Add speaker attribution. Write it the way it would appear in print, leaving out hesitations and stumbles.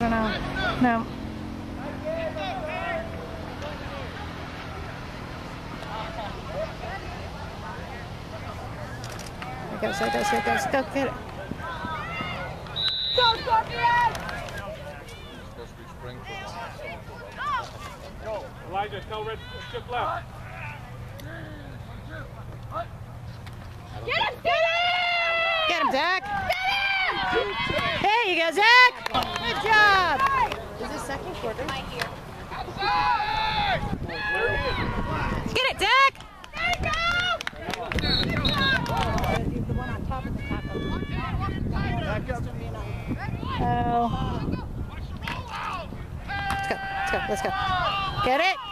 Speaker 1: No. No. There it goes, here it goes. Go get it.
Speaker 2: Go, Scorpion!
Speaker 3: Go, Elijah, tell Red, shift left.
Speaker 2: Get him, get him!
Speaker 1: Get him, Zach.
Speaker 2: Get him!
Speaker 1: There you go, Zach. Good job. Is this second quarter?
Speaker 2: Right here.
Speaker 3: There he is.
Speaker 1: Get it, Zach.
Speaker 2: There you go!
Speaker 1: The one on top of the tackle.
Speaker 3: Back up.
Speaker 1: Oh. Let's go. Get it.